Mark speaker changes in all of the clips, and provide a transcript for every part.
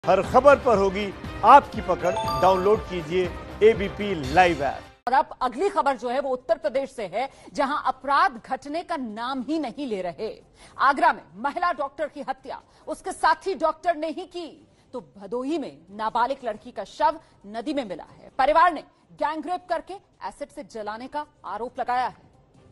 Speaker 1: हर खबर पर होगी आपकी पकड़। डाउनलोड कीजिए एबीपी लाइव ऐप।
Speaker 2: और अब अगली खबर जो है वो उत्तर प्रदेश से है, जहां अपराध घटने का नाम ही नहीं ले रहे। आगरा में महिला डॉक्टर की हत्या उसके साथी डॉक्टर ने ही की, तो भदोही में नाबालिग लड़की का शव नदी में मिला है। परिवार ने गैंगरेप करके एसिड से जलाने का आरोप लगाया है।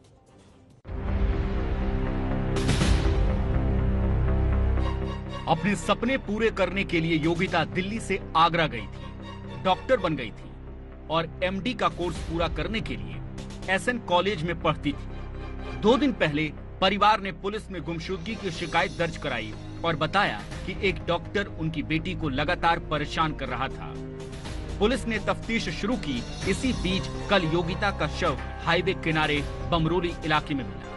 Speaker 3: अपने सपने पूरे करने के लिए योगिता दिल्ली से आगरा गई थी, डॉक्टर बन गई थी और एमडी का कोर्स पूरा करने के लिए एसएन कॉलेज में पढ़ती थी। 2 दिन पहले परिवार ने पुलिस में गुमशुदगी की शिकायत दर्ज कराई और बताया कि एक डॉक्टर उनकी बेटी को लगातार परेशान कर रहा था। पुलिस ने तफ्तीश शुरू की। इसी बीच कल योगिता का शव हाईवे किनारे बमरोली इलाके में मिला।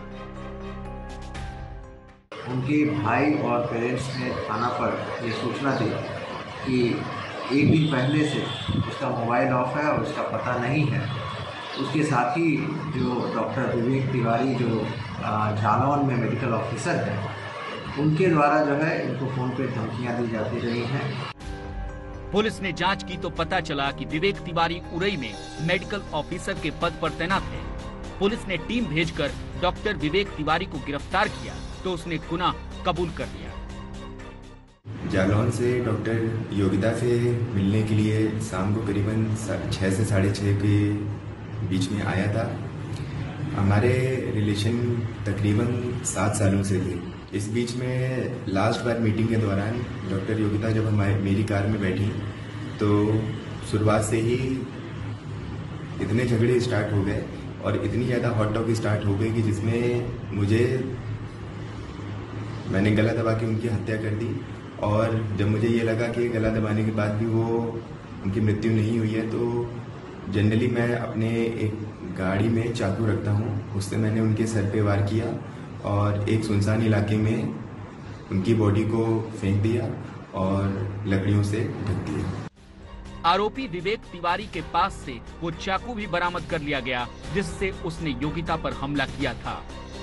Speaker 4: उनके भाई और पेरेंट्स ने थाना पर ये सूचना दी कि एक दिन पहले से उसका मोबाइल ऑफ है और उसका पता नहीं है। उसके साथ ही जो डॉक्टर विवेक तिवारी जो झालावन में मेडिकल ऑफिसर हैं, उनके द्वारा जो है इनको फ़ोन पे धमकियां दी जाती रही हैं।
Speaker 3: पुलिस ने जांच की तो पता चला कि विवेक तिवारी उरई में मेडिकल ऑफिसर के पद पर तैनात है। पुलिस ने टीम भेजकर डॉक्टर विवेक तिवारी को गिरफ्तार किया तो उसने गुनाह कबूल कर लिया।
Speaker 5: जालौन से डॉक्टर योगिता से मिलने के लिए शाम को करीबन 6 से 6:30 के बीच में आया था। हमारे रिलेशन तकरीबन 7 सालों से थे। इस बीच में लास्ट बार मीटिंग के दौरान डॉक्टर योगिता जब मेरी कार में बैठी तो शुरुआत से ही इतने झगड़े स्टार्ट हो गए और इतनी ज़्यादा हॉट टॉक स्टार्ट हो गई कि जिसमें मैंने गला दबा के उनकी हत्या कर दी। और जब मुझे ये लगा कि गला दबाने के बाद भी उनकी मृत्यु नहीं हुई है, तो जनरली मैं अपने एक गाड़ी में चाकू रखता हूँ, उससे मैंने उनके सर पे वार किया और एक सुनसान इलाके में उनकी बॉडी को फेंक दिया और लकड़ियों से ढक दिया।
Speaker 3: आरोपी विवेक तिवारी के पास से वो चाकू भी बरामद कर लिया गया जिससे उसने योगिता पर हमला किया था।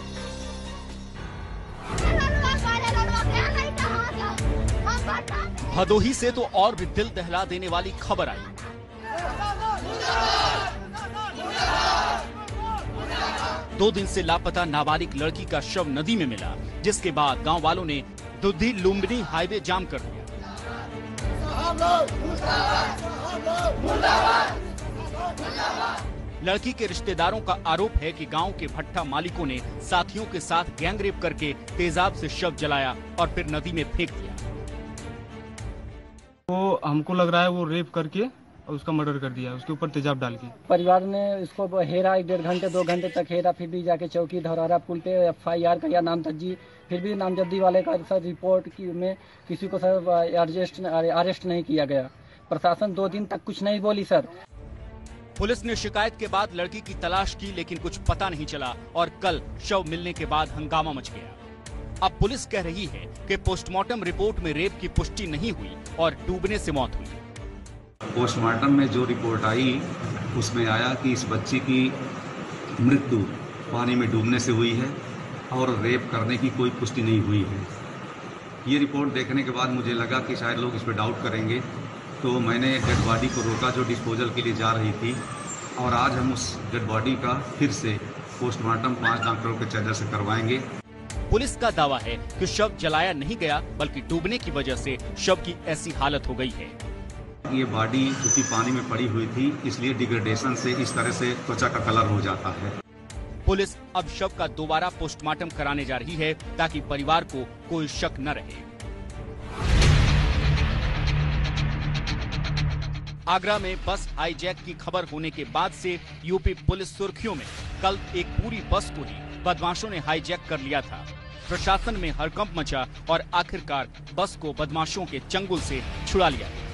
Speaker 3: भदोही से तो और भी दिल दहला देने वाली खबर आई। दो दिन से लापता नाबालिग लड़की का शव नदी में मिला, जिसके बाद गांव वालों ने दुधी लुम्बिनी हाईवे जाम कर दिया। लड़की के रिश्तेदारों का आरोप है कि गांव के भट्टा मालिकों ने साथियों के साथ गैंगरेप करके तेजाब से शव जलाया और फिर नदी में फेंक दिया।
Speaker 6: वो हमको लग रहा है वो रेप करके और उसका मर्डर कर दिया, उसके ऊपर तेजाब डाल के।
Speaker 7: परिवार ने इसको हेरा, 1.5 घंटे 2 घंटे तक हेरा, फिर भी जाके चौकी धौरारा पुल पे FIR किया नामजद्दी, फिर भी नामजद्दी वाले का सर रिपोर्ट की में किसी को सर अरेस्ट नहीं किया गया। प्रशासन 2 दिन तक कुछ नहीं बोली सर।
Speaker 3: पुलिस ने शिकायत के बाद लड़की की तलाश की लेकिन कुछ पता नहीं चला और कल शव मिलने के बाद हंगामा मच गया। अब पुलिस कह रही है कि पोस्टमार्टम रिपोर्ट में रेप की पुष्टि नहीं हुई और डूबने से मौत हुई।
Speaker 8: पोस्टमार्टम में जो रिपोर्ट आई उसमें आया कि इस बच्ची की मृत्यु पानी में डूबने से हुई है और रेप करने की कोई पुष्टि नहीं हुई है। ये रिपोर्ट देखने के बाद मुझे लगा कि शायद लोग इस पर डाउट करेंगे, तो मैंने डेड बॉडी को रोका जो डिस्पोजल के लिए जा रही थी और आज हम उस डेड बॉडी का फिर से पोस्टमार्टम 5 डॉक्टरों के चर्चा से करवाएंगे।
Speaker 3: पुलिस का दावा है कि शव जलाया नहीं गया बल्कि डूबने की वजह से शव की ऐसी हालत हो गई है।
Speaker 8: ये बॉडी क्योंकि पानी में पड़ी हुई थी इसलिए डिग्रेडेशन से इस तरह से त्वचा का कलर हो जाता है।
Speaker 3: पुलिस अब शव का दोबारा पोस्टमार्टम कराने जा रही है ताकि परिवार को कोई शक न रहे। आगरा में बस हाईजैक की खबर होने के बाद से यूपी पुलिस सुर्खियों में। कल एक पूरी बस को ही बदमाशों ने हाईजैक कर लिया था। प्रशासन में हड़कंप मचा और आखिरकार बस को बदमाशों के चंगुल से छुड़ा लिया गया।